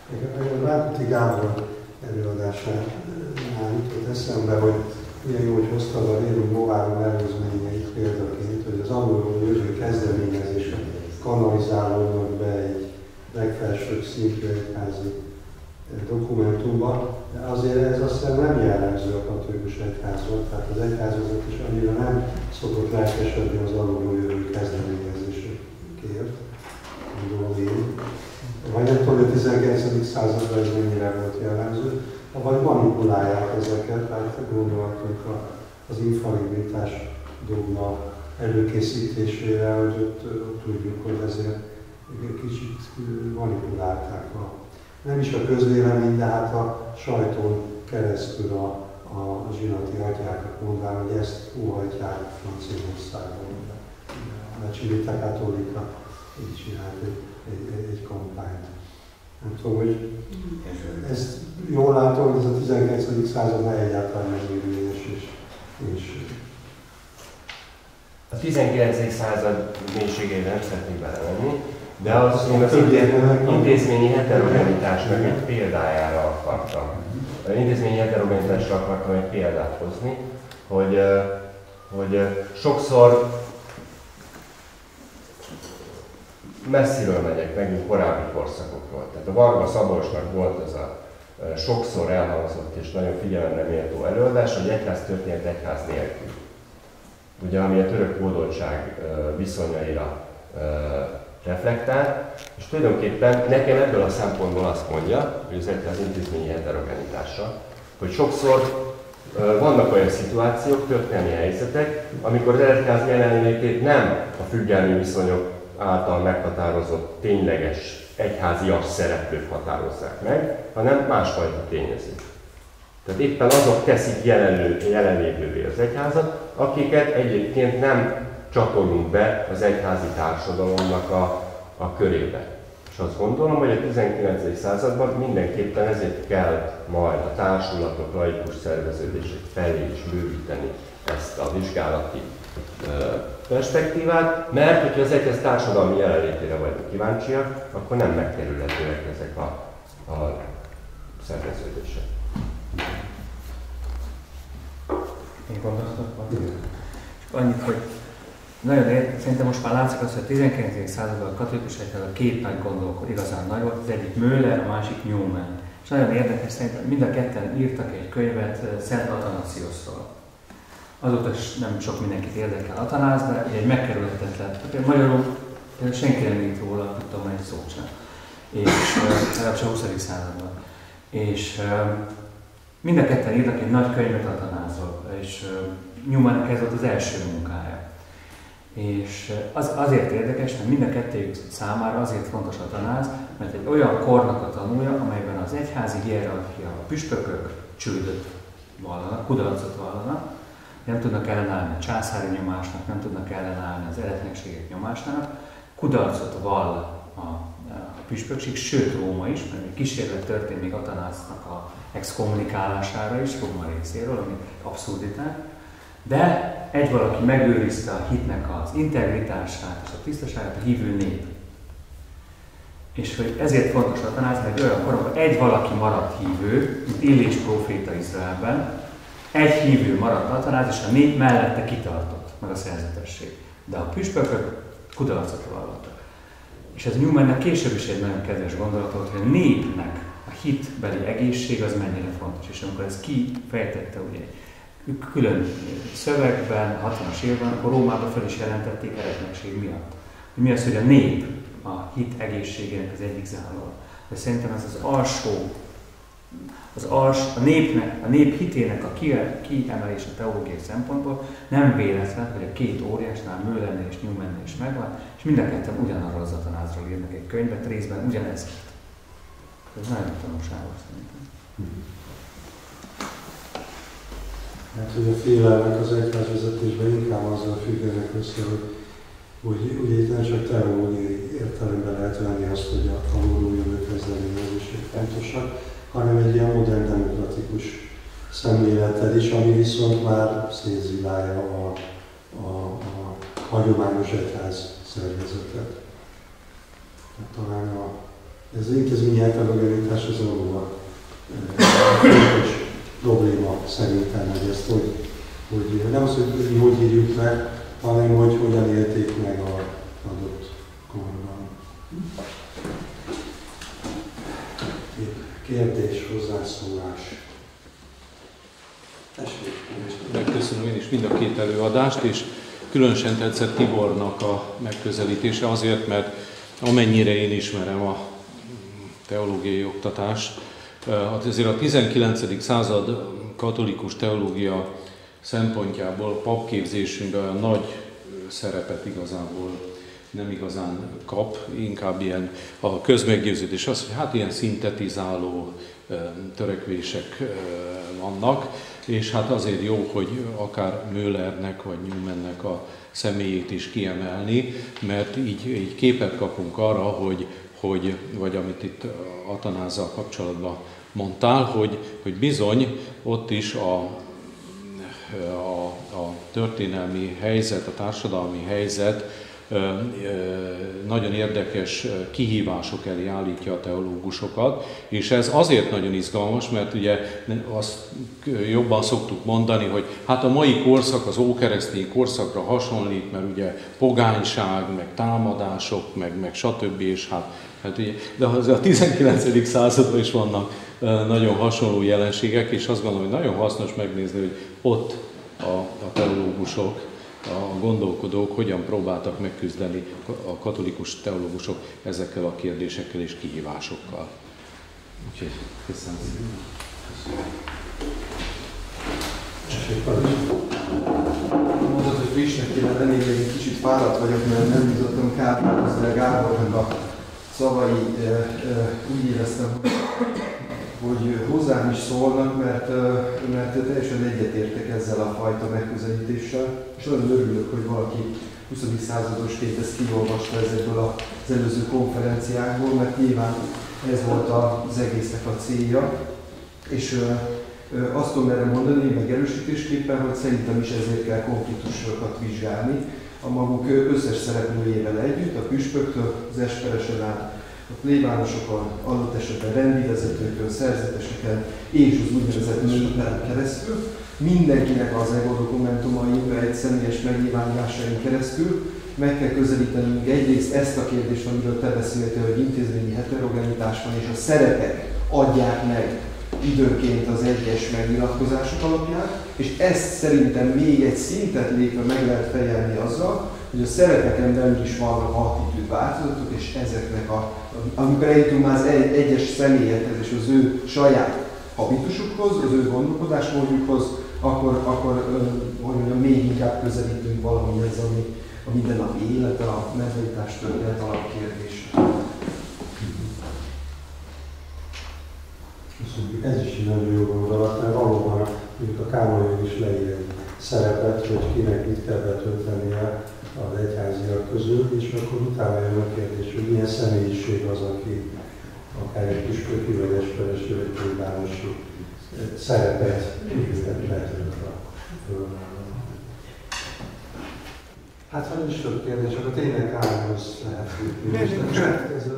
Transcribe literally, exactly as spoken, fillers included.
Rákóczi Gábor előadásánál jutott eszembe, hogy milyen jó, hogy hoztad a Rérum Novárum előzményeit példaként, hogy az angolul jövő kezdeményezések kanalizálódnak be egy legfelsőbb szintű egyházi dokumentumba, de azért ez azt hiszem nem jellemző a katolikus egyházon, tehát az egyházat is annyira nem szokott lelkesedni az alulról jövő kezdeményezésekért, gondolom én. Vagy nem tudom, hogy a tizenkilencedik században ez mennyire volt jellemző, vagy manipulálják ezeket, hát gondolhatunk az infallibilitás dogma előkészítésére, hogy ott, ott tudjuk, hogy ezért egy kicsit manipulálták a, nem is a közvélemény, de hát a sajton keresztül a, a zsinati atyákat mondván, hogy ezt óhajtják Franciaországban. A Civiltà Cattolica így csinált egy, egy, egy kampányt. Nem tudom, hogy ezt jól látom, hogy ez a tizenkilencedik században egyáltalán nem érvényes, és, és a tizenkilencedik század mélységében nem szeretnék belemenni, de az, én az intézményi heterogenitásnak egy példájára akartam. Az intézményi heterogenitásra akartam egy példát hozni, hogy, hogy sokszor messziről megyek, megint korábbi korszakokról. Tehát a Varga Szabolcsnak volt ez a sokszor elhangzott és nagyon figyelemre méltó előadás, hogy egyház történet egyház nélkül. Ugye, ami a török hódoltság viszonyaira reflektál, és tulajdonképpen nekem ebből a szempontból azt mondja, hogy az egyház intézményi heterogenitása, hogy sokszor vannak olyan szituációk, történelmi helyzetek, amikor az egyház jelenlétét nem a függelmi viszonyok által meghatározott tényleges egyházias szereplők határozzák meg, hanem másfajta tényezők. Tehát éppen azok teszik jelenlő, jelenlévővé az egyházat, akiket egyébként nem csatolunk be az egyházi társadalomnak a, a körébe. És azt gondolom, hogy a tizenkilencedik században mindenképpen ezért kell majd a társulatok, laikus szerveződések felé is bővíteni ezt a vizsgálati perspektívát, mert hogyha az egyház társadalmi jelenlétére vagyunk kíváncsiak, akkor nem megkerülhetőek ezek a, a szerveződések. Még gondolatok van? Csak annyit, hogy nagyon érdekes, szerintem most már látszik az, hogy a tizenkilencedik században a katolikus egyház a két nagy gondolkod igazán nagy volt, az egyik Müller, a másik Newman. És nagyon érdekes, szerintem mind a ketten írtak egy könyvet Szent Athanasiusról. Azóta is nem sok mindenkit érdekel Atanász, de egy megkerülhetetlen. Magyarul senki nem írt róla, tudom, egy szót sem. És legalábbis a huszadik században. És mind a ketten írtak egy nagy könyvet Atanászról, és Newmannek ez volt az első munkája. És az, azért érdekes, mert mind a kettőjük számára azért fontos Atanász, mert egy olyan kornak a tanulja, amelyben az egyházi hierarchia, a püspökök csődöt vallanak, kudarcot vallanak, nem tudnak ellenállni a császári nyomásnak, nem tudnak ellenállni az eretnekségek nyomásának, kudarcot vall a, a püspökség, sőt Róma is, mert egy kísérlet történt még Atanásznak a exkommunikálására is, Róma részéről, ami abszurditás. De egy valaki megőrizte a hitnek az integritását és a tisztaságát, a hívő nép. És hogy ezért fontos Atanász, mert olyan korokban egy valaki maradt hívő, mint Illés próféta Izraelben, egy hívő maradt Atanász, és a nép mellette kitartott, meg a szerzetesség. De a püspökök kudarcot vallottak. És ez Newmannek később is egy nagyon kedves gondolat volt, hogy a népnek a hitbeli egészség az mennyire fontos. És amikor ezt kifejtette ugye külön szövegben, hatvanas évben, akkor Rómában fel is jelentették eretnekség miatt. Mi az, hogy a nép a hit egészségének az egyik záloga. De szerintem ez az alsó, az als, a népnek, a nép hitének a kiemelés a teológiai szempontból nem véletlen, hogy a két óriásnál, Müllernél és Newmannél is megvan, és mind a ketten ugyanarról az Atanászról írnak egy könyvet, részben ugyanez. Ez nagyon tanulságos szerintem. Hát, hogy a félelmek az egyházvezetésben inkább azzal függenek össze, hogy úgy, ugye itt nem csak teológiai értelemben lehet venni azt, hogy a alulról jövő kezdeményezések fontosak, hanem egy ilyen modern demokratikus szemlélettel is, ami viszont már szétzilálja a, a, a hagyományos egyház szervezetet. Hát talán a Ez az intézményi heterogenitás az valóban fontos probléma szerintem, hogy ezt hogy, hogy nem az, hogy mi hogy írjuk meg, hanem hogy hogyan élték meg a adott korban. Kérdés, hozzászólás. Megköszönöm én is mind a két előadást, és különösen tetszett Tibornak a megközelítése azért, mert amennyire én ismerem a teológiai oktatást, azért a tizenkilencedik század katolikus teológia szempontjából papképzésünkben olyan nagy szerepet igazából nem igazán kap, inkább ilyen a közmeggyőződés az, hogy hát ilyen szintetizáló törekvések vannak, és hát azért jó, hogy akár Müllernek vagy Newmannek a személyét is kiemelni, mert így, így képet kapunk arra, hogy, hogy vagy amit itt Atanázzal kapcsolatban mondtál, hogy, hogy bizony ott is a, a, a történelmi helyzet, a társadalmi helyzet nagyon érdekes kihívások elé állítja a teológusokat, és ez azért nagyon izgalmas, mert ugye azt jobban szoktuk mondani, hogy hát a mai korszak az ókeresztény korszakra hasonlít, mert ugye pogányság, meg támadások, meg, meg stb. És hát, hát ugye, de a tizenkilencedik században is vannak nagyon hasonló jelenségek, és azt gondolom, hogy nagyon hasznos megnézni, hogy ott a, a teológusok, a gondolkodók hogyan próbáltak megküzdeni a katolikus teológusok ezekkel a kérdésekkel és kihívásokkal. Úgyhogy köszönöm szépen. Mondod, hogy frissnek kéne lenni, hogy egy kicsit fáradt vagyok, mert nem jutottam Károlyhoz, de Gábornak a szavai e, e, úgy éreztem, hogy hozzám is szólnak, mert, mert teljesen egyetértek ezzel a fajta megközelítéssel, és nagyon örülök, hogy valaki huszadik századosként ezt kiolvasta ezekből az előző konferenciákból, mert nyilván ez volt az egésznek a célja, és azt tudom erre mondani, megerősítésképpen, hogy szerintem is ezért kell konfliktusokat vizsgálni, a maguk összes szereplőjével együtt, a püspöktől, az esperesen át, a plébánosokon, adott esetben rendi vezetőkön, szerzeteseken és az úgynevezett nőkben keresztül, mindenkinek az ego dokumentumain, egy személyes megnyilvánulásain keresztül meg kell közelítenünk egyrészt ezt a kérdést, amiről te beszéltél, hogy intézményi heterogenitás van, és a szerepek adják meg időnként az egyes megnyilatkozások alapján, és ezt szerintem még egy szintet lépve meg lehet fejelni azzal, hogy a szerepeken belül is vannak attitűdváltozatok, és ezeknek a, amikor eljutunk már az egy, egyes személyekhez és az ő saját habitusukhoz, az ő gondolkodásmódjukhoz, akkor, akkor hogy mondjam, még inkább közelítünk valamihez, ami a mindennapi élet, a mentalitás történet alapkérdése. Köszönjük, ez is egy nagyon jó gondolat, mert valóban mondjuk a Károly is leír egy szerepet, hogy kinek mit kell betöltenie az egyháziak közül, és akkor utána jön a kérdés, hogy milyen személyiség az, aki akár egy püspöki, vagy esperesi, vagy plébánosi szerepet betölt a fölvállalóan. Hát, ha nincs több kérdés, akkor tényleg Károlyhoz lehet jutni.